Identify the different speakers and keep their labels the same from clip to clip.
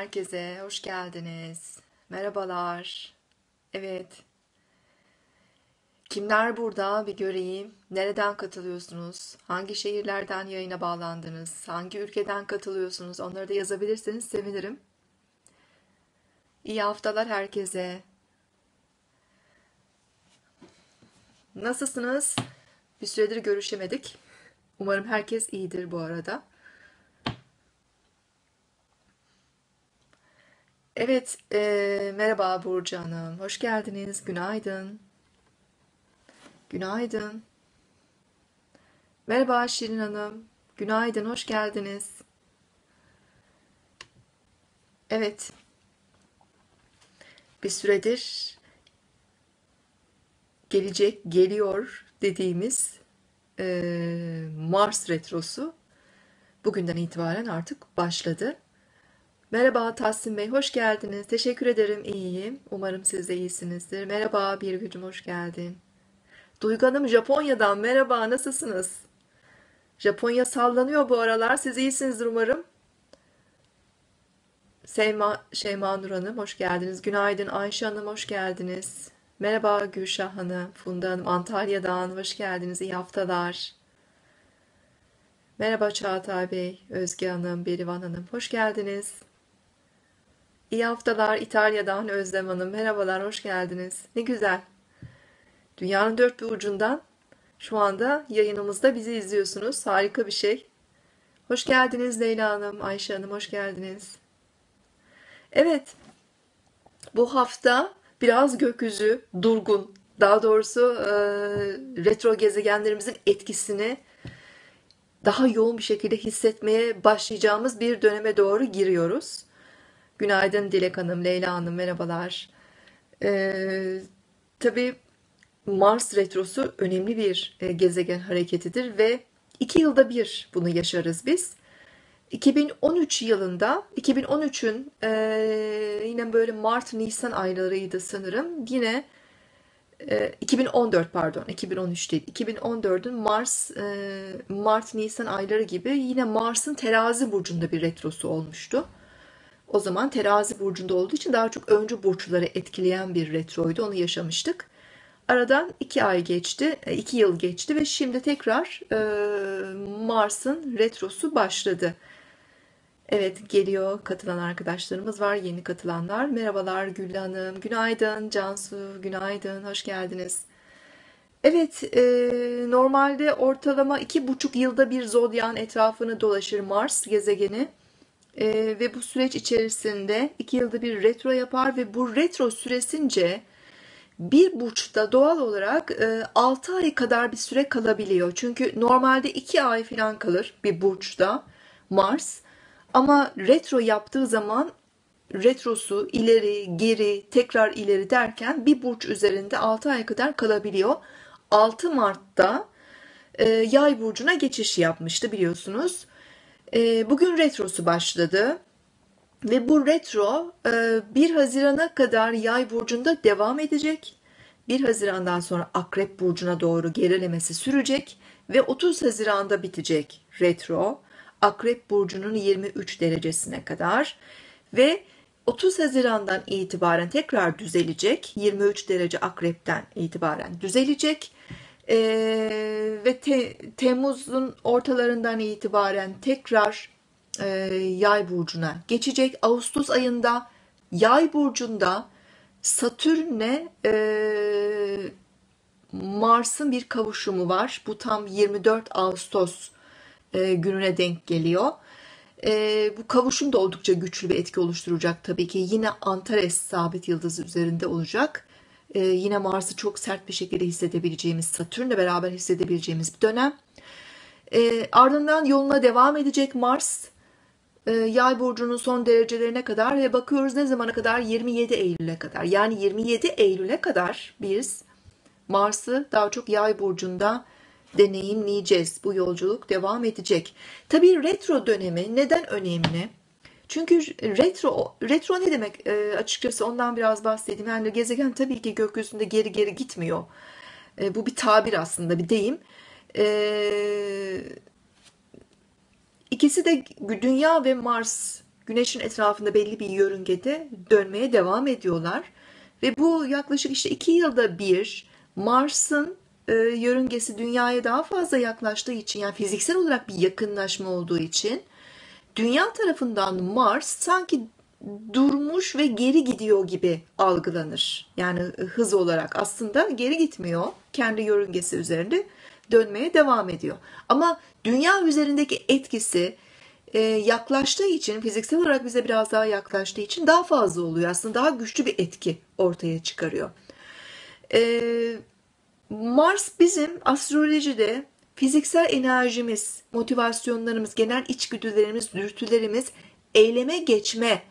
Speaker 1: herkese, hoş geldiniz. Merhabalar. Evet, kimler burada bir göreyim. Nereden katılıyorsunuz? Hangi şehirlerden yayına bağlandınız? Hangi ülkeden katılıyorsunuz? Onları da yazabilirseniz sevinirim. İyi haftalar herkese. Nasılsınız? Bir süredir görüşemedik. Umarım herkes iyidir bu arada. Evet, merhaba Burcu Hanım. Hoş geldiniz. Günaydın. Günaydın. Merhaba Şirin Hanım. Günaydın, hoş geldiniz. Evet, bir süredir geliyor dediğimiz Mars retrosu bugünden itibaren artık başladı. Merhaba Tahsin Bey, hoş geldiniz. Teşekkür ederim, iyiyim. Umarım siz de iyisinizdir. Merhaba Birgül'cüm, hoş geldin. Duygu Hanım Japonya'dan merhaba, nasılsınız? Japonya sallanıyor bu aralar. Siz iyisinizdir umarım. Şeyma Nur Hanım, hoş geldiniz. Günaydın Ayşe Hanım, hoş geldiniz. Merhaba Gülşah Hanım, Funda Hanım Antalya'dan hoş geldiniz. İyi haftalar. Merhaba Çağatay Bey, Özge Hanım, Berivan Hanım, hoş geldiniz. İyi haftalar İtalya'dan Özlem Hanım, merhabalar, hoş geldiniz. Ne güzel. Dünyanın dört bir ucundan şu anda yayınımızda bizi izliyorsunuz. Harika bir şey. Hoş geldiniz Leyla Hanım, Ayşe Hanım, hoş geldiniz. Evet, bu hafta biraz gökyüzü durgun. Daha doğrusu retro gezegenlerimizin etkisini daha yoğun bir şekilde hissetmeye başlayacağımız bir döneme doğru giriyoruz. Günaydın Dilek Hanım, Leyla Hanım, merhabalar. Tabii Mars retrosu önemli bir gezegen hareketidir ve 2 yılda bir bunu yaşarız biz. 2013 yılında, 2013'ün yine böyle Mart-Nisan aylarıydı sanırım. Yine 2014 pardon, 2013 değil. 2014'ün Mart-Nisan ayları gibi yine Mars'ın Terazi burcunda bir retrosu olmuştu. O zaman Terazi burcunda olduğu için daha çok öncü burçları etkileyen bir retroydu. Onu yaşamıştık. Aradan 2 ay geçti, 2 yıl geçti ve şimdi tekrar Mars'ın retrosu başladı. Evet, geliyor, katılan arkadaşlarımız var, yeni katılanlar. Merhabalar Güllü Hanım, günaydın Cansu, günaydın, hoş geldiniz. Evet, normalde ortalama 2,5 yılda bir zodyan etrafını dolaşır Mars gezegeni. Ve bu süreç içerisinde 2 yılda bir retro yapar ve bu retro süresince bir burçta doğal olarak 6 ay kadar bir süre kalabiliyor. Çünkü normalde 2 ay falan kalır bir burçta Mars. Ama retro yaptığı zaman retrosu ileri geri tekrar ileri derken bir burç üzerinde 6 ay kadar kalabiliyor. 6 Mart'ta Yay burcuna geçiş yapmıştı biliyorsunuz. Bugün retrosu başladı. Ve bu retro 1 Haziran'a kadar Yay burcunda devam edecek. 1 Haziran'dan sonra Akrep burcuna doğru gerilemesi sürecek ve 30 Haziran'da bitecek retro. Akrep burcunun 23 derecesine kadar ve 30 Haziran'dan itibaren tekrar düzelecek. 23 derece Akrep'ten itibaren düzelecek. Ve Temmuz'un ortalarından itibaren tekrar Yay burcuna geçecek. Ağustos ayında Yay burcunda Satürn'le Mars'ın bir kavuşumu var. Bu tam 24 Ağustos gününe denk geliyor. Bu kavuşum da oldukça güçlü bir etki oluşturacak tabii ki. Yine Antares sabit yıldızı üzerinde olacak. Yine Mars'ı çok sert bir şekilde hissedebileceğimiz, Satürn'le beraber hissedebileceğimiz bir dönem. Ardından yoluna devam edecek Mars. Yay burcunun son derecelerine kadar ve bakıyoruz ne zamana kadar? 27 Eylül'e kadar. Yani 27 Eylül'e kadar biz Mars'ı daha çok Yay burcunda deneyimleyeceğiz. Bu yolculuk devam edecek. Tabii retro dönemi neden önemli? Çünkü retro ne demek? Açıkçası ondan biraz bahsedeyim. Yani gezegen tabii ki gökyüzünde geri geri gitmiyor. Bu bir tabir aslında, bir deyim. E, İkisi de Dünya ve Mars Güneşin etrafında belli bir yörüngede dönmeye devam ediyorlar. Ve bu yaklaşık işte 2 yılda bir Mars'ın yörüngesi Dünya'ya daha fazla yaklaştığı için, yani fiziksel olarak bir yakınlaşma olduğu için Dünya tarafından Mars sanki durmuş ve geri gidiyor gibi algılanır. Yani hız olarak aslında geri gitmiyor. Kendi yörüngesi üzerinde dönmeye devam ediyor. Ama dünya üzerindeki etkisi yaklaştığı için, fiziksel olarak bize biraz daha yaklaştığı için daha fazla oluyor. Aslında daha güçlü bir etki ortaya çıkarıyor. Mars bizim astrolojide fiziksel enerjimiz, motivasyonlarımız, genel içgüdülerimiz, dürtülerimiz, eyleme geçme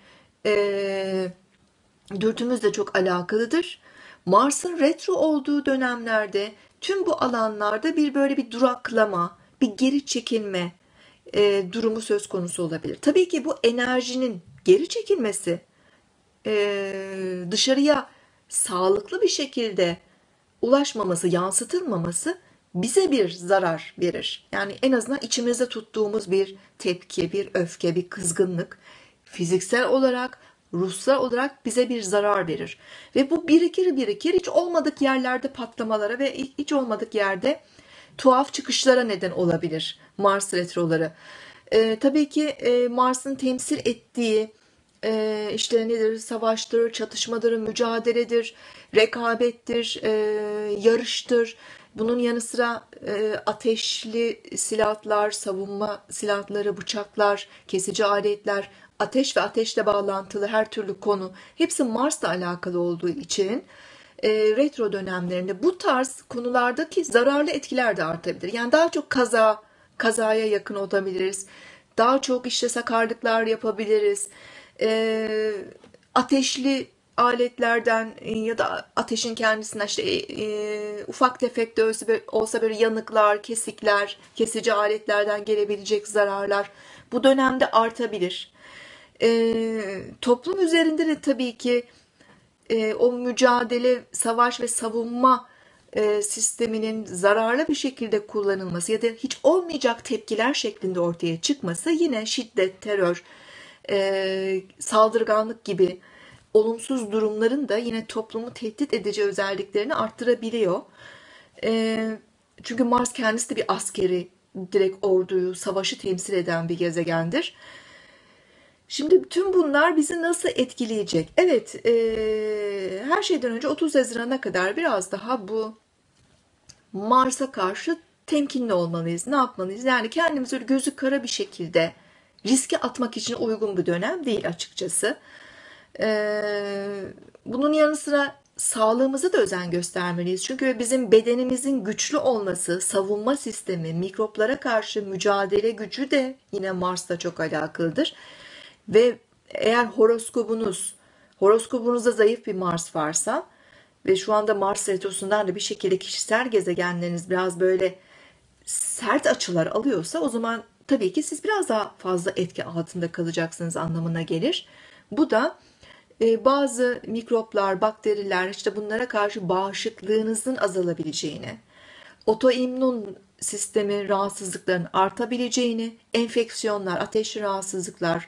Speaker 1: dürtümüzle çok alakalıdır. Mars'ın retro olduğu dönemlerde tüm bu alanlarda böyle bir duraklama, bir geri çekilme durumu söz konusu olabilir. Tabii ki bu enerjinin geri çekilmesi dışarıya sağlıklı bir şekilde ulaşmaması, yansıtılmaması bize bir zarar verir. Yani en azından içimizde tuttuğumuz bir tepki, bir öfke, bir kızgınlık fiziksel olarak, ruhsal olarak bize bir zarar verir. Ve bu birikir hiç olmadık yerlerde patlamalara ve hiç olmadık yerde tuhaf çıkışlara neden olabilir Mars retroları. Tabii ki Mars'ın temsil ettiği işte nedir? Savaştır, çatışmadır, mücadeledir, rekabettir, yarıştır. Bunun yanı sıra ateşli silahlar, savunma silahları, bıçaklar, kesici aletler, ateş ve ateşle bağlantılı her türlü konu hepsi Mars'la alakalı olduğu için retro dönemlerinde bu tarz konulardaki zararlı etkiler de artabilir. Yani daha çok kazaya yakın olabiliriz. Daha çok işte sakarlıklar yapabiliriz. Ateşli aletlerden ya da ateşin kendisinden işte ufak tefek de olsa böyle yanıklar, kesikler, kesici aletlerden gelebilecek zararlar bu dönemde artabilir. Toplum üzerinde de tabii ki o mücadele, savaş ve savunma sisteminin zararlı bir şekilde kullanılması ya da hiç olmayacak tepkiler şeklinde ortaya çıkması yine şiddet, terör, saldırganlık gibi olumsuz durumların da yine toplumu tehdit edici özelliklerini arttırabiliyor. Çünkü Mars kendisi de bir askeri, direkt orduyu, savaşı temsil eden bir gezegendir. Şimdi tüm bunlar bizi nasıl etkileyecek? Evet, her şeyden önce 30 Haziran'a kadar biraz daha bu Mars'a karşı temkinli olmalıyız. Ne yapmalıyız? Yani kendimizi öyle gözü kara bir şekilde riske atmak için uygun bir dönem değil açıkçası. Bunun yanı sıra sağlığımıza da özen göstermeliyiz. Çünkü bizim bedenimizin güçlü olması, savunma sistemi, mikroplara karşı mücadele gücü de yine Mars'la çok alakalıdır. Ve eğer horoskobunuzda zayıf bir Mars varsa ve şu anda Mars retrosundan da bir şekilde kişisel gezegenleriniz biraz böyle sert açılar alıyorsa o zaman tabii ki siz biraz daha fazla etki altında kalacaksınız anlamına gelir. Bu da bazı mikroplar, bakteriler işte bunlara karşı bağışıklığınızın azalabileceğini, otoimmün sistemi rahatsızlıkların artabileceğini, enfeksiyonlar, ateşli rahatsızlıklar,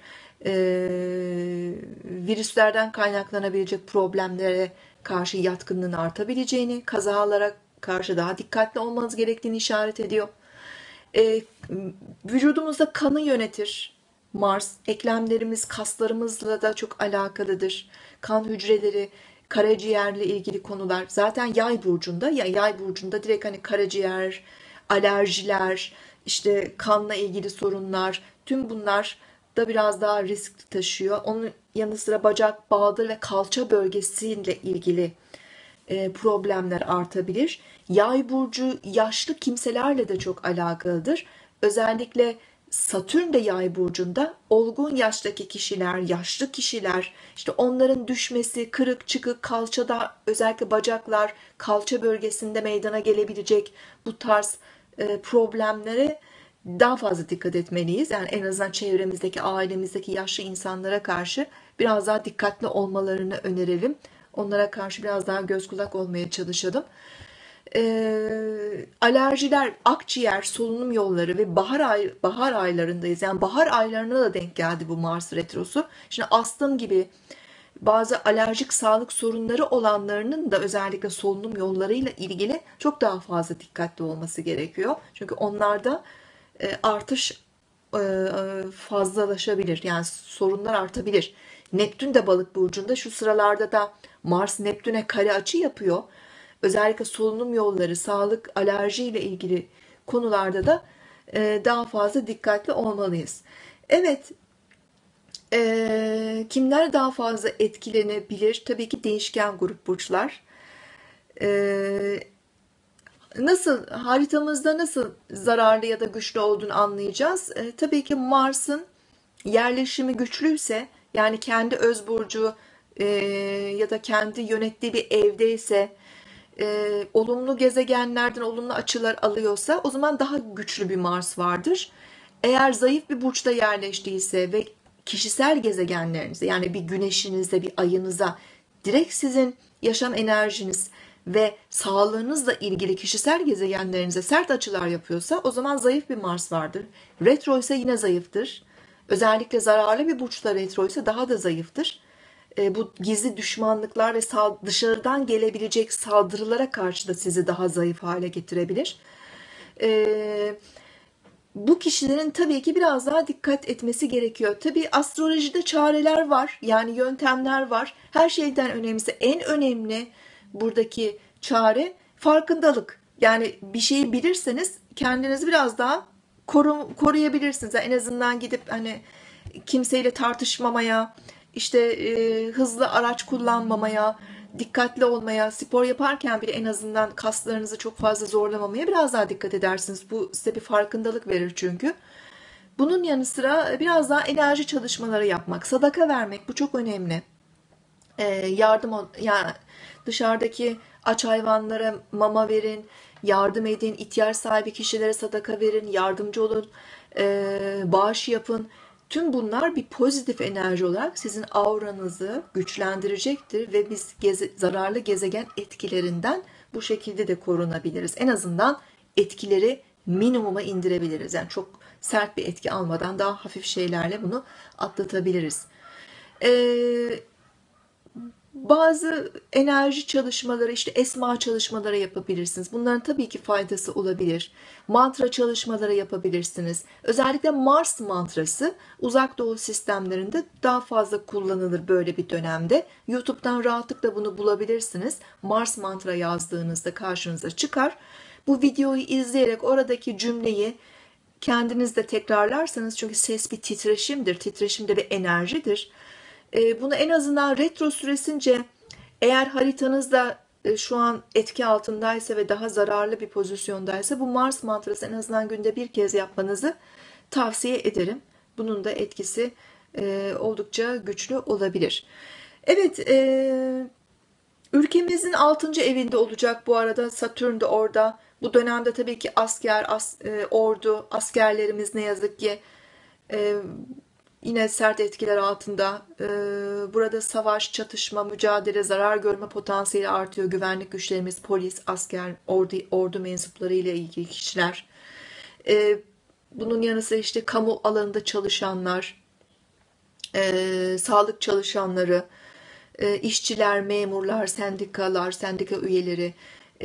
Speaker 1: virüslerden kaynaklanabilecek problemlere karşı yatkınlığın artabileceğini, kazalara karşı daha dikkatli olmanız gerektiğini işaret ediyor. Vücudumuzda kanı yönetir. Mars, eklemlerimiz, kaslarımızla da çok alakalıdır. Kan hücreleri, karaciğerle ilgili konular. Zaten Yay burcunda, ya Yay burcunda direkt hani karaciğer, alerjiler, işte kanla ilgili sorunlar, tüm bunlar da biraz daha risk taşıyor. Onun yanı sıra bacak, bağdır ve kalça bölgesiyle ilgili problemler artabilir. Yay burcu yaşlı kimselerle de çok alakalıdır. Özellikle Satürn de Yay burcunda olgun yaştaki kişiler, yaşlı kişiler, işte onların düşmesi, kırık çıkık kalçada, özellikle bacaklar, kalça bölgesinde meydana gelebilecek bu tarz problemlere daha fazla dikkat etmeliyiz. Yani en azından çevremizdeki, ailemizdeki yaşlı insanlara karşı biraz daha dikkatli olmalarını önerelim. Onlara karşı biraz daha göz kulak olmaya çalışalım. Alerjiler, akciğer, solunum yolları ve bahar aylarındayız. Yani bahar aylarına da denk geldi bu Mars retrosu. Şimdi astım gibi bazı alerjik sağlık sorunları olanlarının da özellikle solunum yollarıyla ilgili çok daha fazla dikkatli olması gerekiyor. Çünkü onlarda artış fazlalaşabilir. Yani sorunlar artabilir. Neptün de Balık burcunda, şu sıralarda da Mars Neptün'e kare açı yapıyor. Özellikle solunum yolları, sağlık, alerji ile ilgili konularda da daha fazla dikkatli olmalıyız. Evet, kimler daha fazla etkilenebilir? Tabii ki değişken grup burçlar. E, Nasıl, haritamızda nasıl zararlı ya da güçlü olduğunu anlayacağız? Tabii ki Mars'ın yerleşimi güçlüyse, yani kendi öz burcu ya da kendi yönettiği bir evdeyse, olumlu gezegenlerden olumlu açılar alıyorsa, o zaman daha güçlü bir Mars vardır. Eğer zayıf bir burçta yerleştiyse ve kişisel gezegenlerinize, yani bir güneşinize, bir ayınıza direkt sizin yaşam enerjiniz ve sağlığınızla ilgili kişisel gezegenlerinize sert açılar yapıyorsa, o zaman zayıf bir Mars vardır. Retro ise yine zayıftır. Özellikle zararlı bir burçta retro ise daha da zayıftır. Bu gizli düşmanlıklar ve dışarıdan gelebilecek saldırılara karşı da sizi daha zayıf hale getirebilir. E, Bu kişilerin tabii ki biraz daha dikkat etmesi gerekiyor. Tabii astrolojide çareler var, yani yöntemler var. Her şeyden önemlisi, en önemli buradaki çare farkındalık. Yani bir şeyi bilirseniz kendinizi biraz daha koruyabilirsiniz. Yani en azından gidip hani kimseyle tartışmamaya, işte hızlı araç kullanmamaya, dikkatli olmaya, spor yaparken bile en azından kaslarınızı çok fazla zorlamamaya biraz daha dikkat edersiniz. Bu size bir farkındalık verir çünkü. Bunun yanı sıra biraz daha enerji çalışmaları yapmak, sadaka vermek, bu çok önemli. Yani dışarıdaki aç hayvanlara mama verin, yardım edin, ihtiyaç sahibi kişilere sadaka verin, yardımcı olun, bağış yapın. Tüm bunlar bir pozitif enerji olarak sizin auranızı güçlendirecektir ve biz zararlı gezegen etkilerinden bu şekilde de korunabiliriz. En azından etkileri minimuma indirebiliriz. Yani çok sert bir etki almadan daha hafif şeylerle bunu atlatabiliriz. Ee, Bazı enerji çalışmaları, işte esma çalışmaları yapabilirsiniz. Bunların tabii ki faydası olabilir. Mantra çalışmaları yapabilirsiniz. Özellikle Mars mantrası uzak doğu sistemlerinde daha fazla kullanılır böyle bir dönemde. YouTube'dan rahatlıkla bunu bulabilirsiniz. Mars mantra yazdığınızda karşınıza çıkar. Bu videoyu izleyerek oradaki cümleyi kendiniz de tekrarlarsanız, çünkü ses bir titreşimdir. Titreşim de bir enerjidir. Bunu en azından retro süresince, eğer haritanızda şu an etki altındaysa ve daha zararlı bir pozisyondaysa, bu Mars mantrası en azından günde bir kez yapmanızı tavsiye ederim. Bunun da etkisi oldukça güçlü olabilir. Evet, ülkemizin 6. evinde olacak bu arada. Satürn de orada. Bu dönemde tabii ki ordu, askerlerimiz ne yazık ki e, yine sert etkiler altında. Burada savaş, çatışma, mücadele, zarar görme potansiyeli artıyor. Güvenlik güçlerimiz, polis, asker, ordu mensupları ile ilgili kişiler. Bunun yanı sıra işte kamu alanında çalışanlar, sağlık çalışanları, işçiler, memurlar, sendikalar, sendika üyeleri,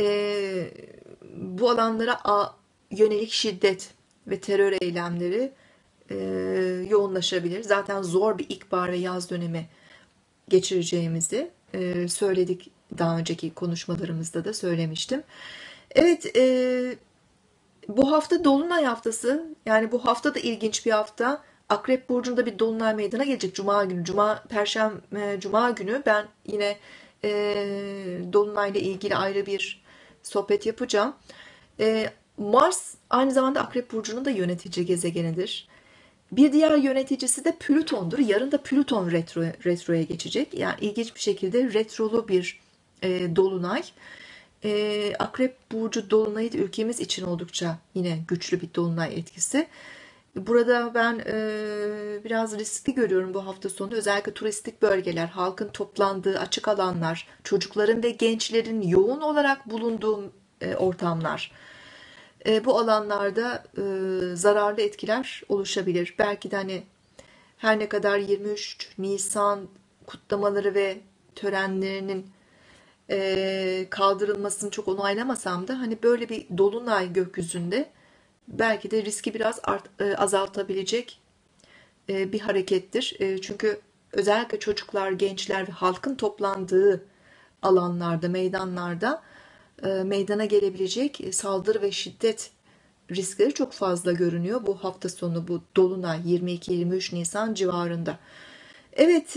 Speaker 1: bu alanlara yönelik şiddet ve terör eylemleri yoğunlaşabilir. Zaten zor bir ilkbahar ve yaz dönemi geçireceğimizi söyledik. Daha önceki konuşmalarımızda da söylemiştim. Evet, bu hafta Dolunay haftası. Yani bu hafta da ilginç bir hafta. Akrep Burcu'nda bir Dolunay meydana gelecek Cuma günü. Cuma günü ben yine Dolunay ile ilgili ayrı bir sohbet yapacağım. Mars aynı zamanda Akrep Burcu'nun da yönetici gezegenidir. Bir diğer yöneticisi de Plüton'dur. Yarın da Plüton retroya geçecek. Yani ilginç bir şekilde retrolu bir dolunay. Akrep Burcu dolunayı da ülkemiz için oldukça yine güçlü bir dolunay etkisi. Burada ben biraz riskli görüyorum bu hafta sonu. Özellikle turistik bölgeler, halkın toplandığı açık alanlar, çocukların ve gençlerin yoğun olarak bulunduğu ortamlar. Bu alanlarda zararlı etkiler oluşabilir. Belki de hani her ne kadar 23 Nisan kutlamaları ve törenlerinin kaldırılmasını çok onaylamasam da hani böyle bir dolunay gökyüzünde belki de riski biraz azaltabilecek bir harekettir. Çünkü özellikle çocuklar, gençler ve halkın toplandığı alanlarda, meydanlarda meydana gelebilecek saldırı ve şiddet riskleri çok fazla görünüyor. Bu hafta sonu, bu dolunay 22-23 Nisan civarında. Evet,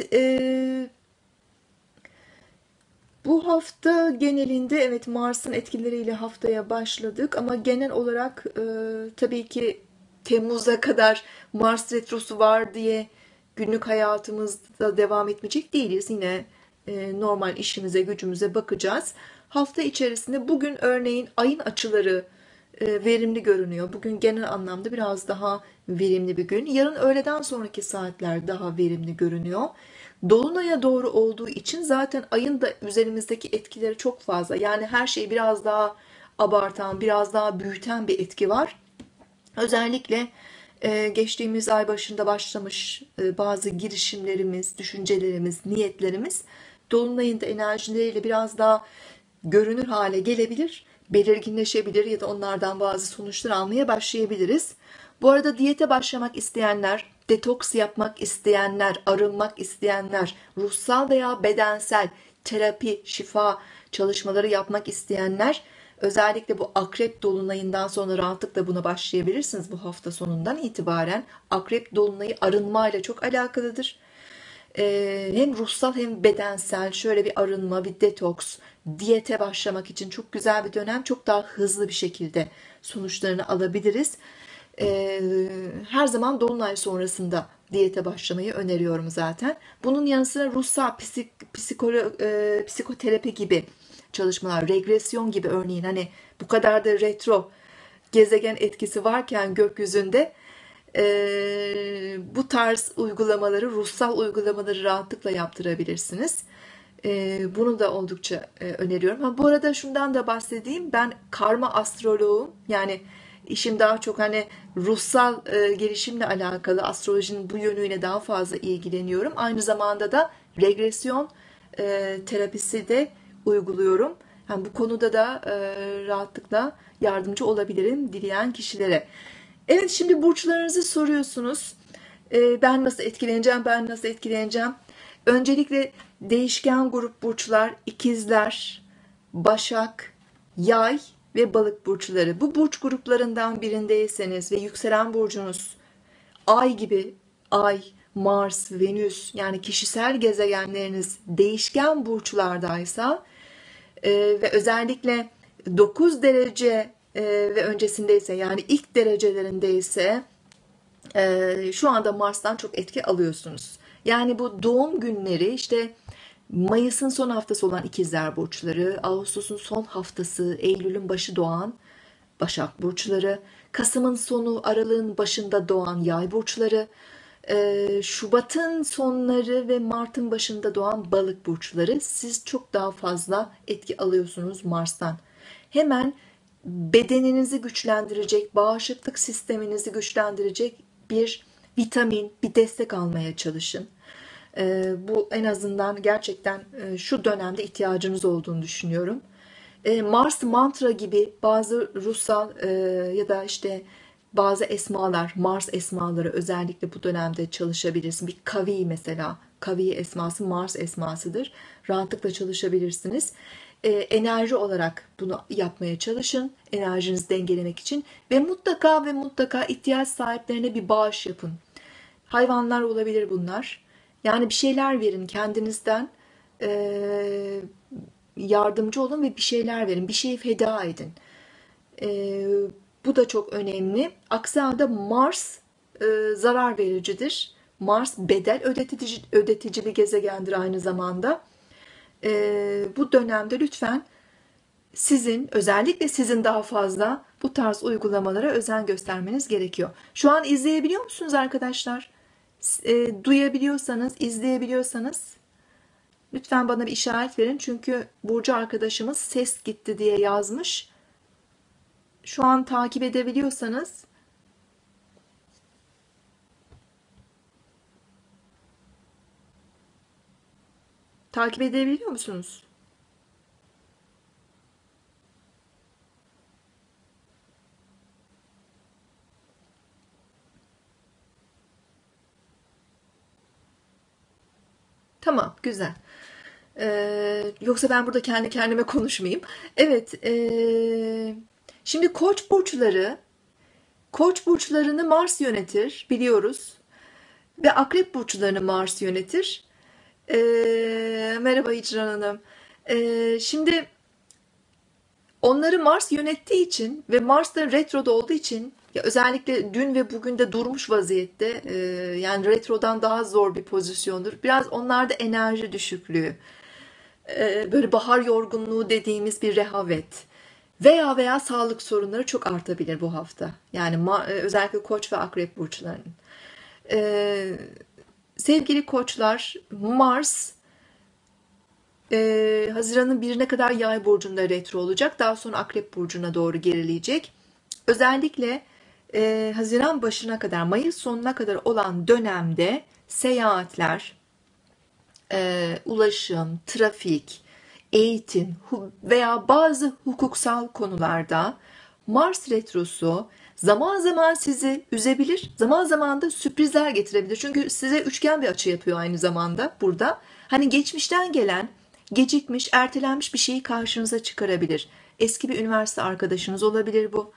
Speaker 1: bu hafta genelinde evet Mars'ın etkileriyle haftaya başladık ama genel olarak tabii ki Temmuz'a kadar Mars retrosu var diye günlük hayatımızda devam etmeyecek değiliz. Yine normal işimize gücümüze bakacağız. Hafta içerisinde bugün örneğin ayın açıları verimli görünüyor. Bugün genel anlamda biraz daha verimli bir gün. Yarın öğleden sonraki saatler daha verimli görünüyor. Dolunay'a doğru olduğu için zaten ayın da üzerimizdeki etkileri çok fazla. Yani her şeyi biraz daha abartan, biraz daha büyüten bir etki var. Özellikle geçtiğimiz ay başında başlamış bazı girişimlerimiz, düşüncelerimiz, niyetlerimiz Dolunay'ın da enerjileriyle biraz daha görünür hale gelebilir, belirginleşebilir ya da onlardan bazı sonuçlar almaya başlayabiliriz. Bu arada diyete başlamak isteyenler, detoks yapmak isteyenler, arınmak isteyenler, ruhsal veya bedensel terapi, şifa çalışmaları yapmak isteyenler özellikle bu akrep dolunayından sonra rahatlıkla buna başlayabilirsiniz bu hafta sonundan itibaren. Akrep dolunayı arınmayla çok alakalıdır. Hem ruhsal hem bedensel şöyle bir arınma, bir detoks, diyete başlamak için çok güzel bir dönem. Çok daha hızlı bir şekilde sonuçlarını alabiliriz. Her zaman dolunay sonrasında diyete başlamayı öneriyorum zaten. Bunun yanı sıra ruhsal, psikoterapi gibi çalışmalar, regresyon gibi örneğin hani bu kadar da retro gezegen etkisi varken gökyüzünde bu tarz uygulamaları, ruhsal uygulamaları rahatlıkla yaptırabilirsiniz. Bunu da oldukça öneriyorum. Ha, bu arada şundan da bahsedeyim. Ben karma astroloğum. Yani işim daha çok hani ruhsal gelişimle alakalı astrolojinin bu yönüyle daha fazla ilgileniyorum. Aynı zamanda da regresyon terapisi de uyguluyorum. Yani bu konuda da rahatlıkla yardımcı olabilirim dileyen kişilere. Evet, şimdi burçlarınızı soruyorsunuz. Ben nasıl etkileneceğim, ben nasıl etkileneceğim? Öncelikle değişken grup burçlar, ikizler, başak, yay ve balık burçları. Bu burç gruplarından birindeyseniz ve yükselen burcunuz ay gibi, ay, Mars, Venüs yani kişisel gezegenleriniz değişken burçlardaysa ve özellikle 9 derece ve öncesindeyse yani ilk derecelerindeyse şu anda Mars'tan çok etki alıyorsunuz. Yani bu doğum günleri işte Mayıs'ın son haftası olan ikizler burçları, Ağustos'un son haftası, Eylül'ün başı doğan Başak burçları, Kasım'ın sonu, Aralık'ın başında doğan Yay burçları, Şubat'ın sonları ve Mart'ın başında doğan Balık burçları. Siz çok daha fazla etki alıyorsunuz Mars'tan. Hemen bedeninizi güçlendirecek, bağışıklık sisteminizi güçlendirecek bir vitamin, bir destek almaya çalışın. Bu en azından gerçekten şu dönemde ihtiyacınız olduğunu düşünüyorum. Mars mantra gibi bazı ruhsal ya da işte bazı esmalar, Mars esmaları özellikle bu dönemde çalışabilirsiniz. Bir Kavi mesela, Kavi esması Mars esmasıdır. Rahatlıkla çalışabilirsiniz. Enerji olarak bunu yapmaya çalışın. Enerjinizi dengelemek için ve mutlaka ve mutlaka ihtiyaç sahiplerine bir bağış yapın. Hayvanlar olabilir bunlar. Yani bir şeyler verin kendinizden. Yardımcı olun ve bir şeyler verin. Bir şeyi feda edin. Bu da çok önemli. Aksi halde Mars zarar vericidir. Mars bedel ödetici bir gezegendir aynı zamanda. Bu dönemde lütfen özellikle sizin daha fazla bu tarz uygulamalara özen göstermeniz gerekiyor. Şu an izleyebiliyor musunuz arkadaşlar? Duyabiliyorsanız, izleyebiliyorsanız lütfen bana bir işaret verin. Çünkü Burcu arkadaşımız ses gitti diye yazmış. şu an takip edebiliyorsanız takip edebiliyor musunuz? Tamam, güzel. Yoksa ben burada kendi kendime konuşmayayım. Evet, şimdi Koç burçlarını Mars yönetir biliyoruz ve Akrep burçlarını Mars yönetir. Merhaba Hicran Hanım. Şimdi onları Mars yönettiği için ve Mars da retroda olduğu için ya özellikle dün ve bugün de durmuş vaziyette, yani retrodan daha zor bir pozisyondur. Biraz onlarda enerji düşüklüğü, böyle bahar yorgunluğu dediğimiz bir rehavet veya sağlık sorunları çok artabilir bu hafta. Yani özellikle Koç ve Akrep burçlarının. E, Sevgili koçlar, Mars Haziran'ın 1'ine kadar Yay burcunda retro olacak. Daha sonra Akrep burcuna doğru gerileyecek. Özellikle Haziran başına kadar, Mayıs sonuna kadar olan dönemde seyahatler, ulaşım, trafik, eğitim veya bazı hukuksal konularda Mars retrosu zaman zaman sizi üzebilir, zaman zaman da sürprizler getirebilir. Çünkü size üçgen bir açı yapıyor aynı zamanda burada. Hani geçmişten gelen, gecikmiş, ertelenmiş bir şeyi karşınıza çıkarabilir. Eski bir üniversite arkadaşınız olabilir bu.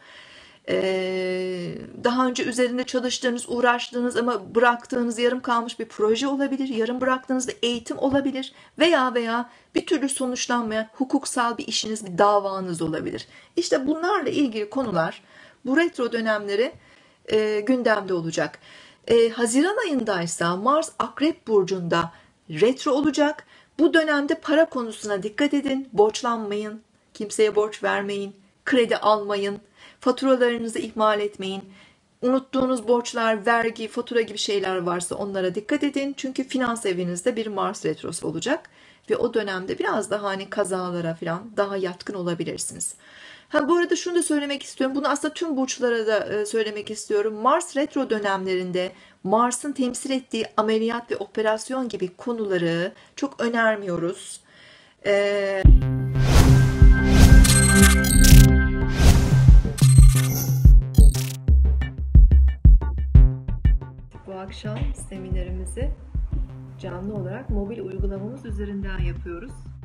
Speaker 1: Daha önce üzerinde çalıştığınız, uğraştığınız ama bıraktığınız, yarım kalmış bir proje olabilir. Yarım bıraktığınız bir eğitim olabilir. Veya bir türlü sonuçlanmayan hukuksal bir işiniz, bir davanız olabilir. İşte bunlarla ilgili konular bu retro dönemleri gündemde olacak. Haziran ayındaysa Mars Akrep Burcu'nda retro olacak. Bu dönemde para konusuna dikkat edin. Borçlanmayın. Kimseye borç vermeyin. Kredi almayın. Faturalarınızı ihmal etmeyin. Unuttuğunuz borçlar, vergi, fatura gibi şeyler varsa onlara dikkat edin. Çünkü finans evinizde bir Mars retrosu olacak. Ve o dönemde biraz daha hani kazalara falan daha yatkın olabilirsiniz. Bu arada şunu da söylemek istiyorum. Bunu aslında tüm burçlara da söylemek istiyorum. Mars retro dönemlerinde Mars'ın temsil ettiği ameliyat ve operasyon gibi konuları çok önermiyoruz. Bu akşam seminerimizi canlı olarak mobil uygulamamız üzerinden yapıyoruz.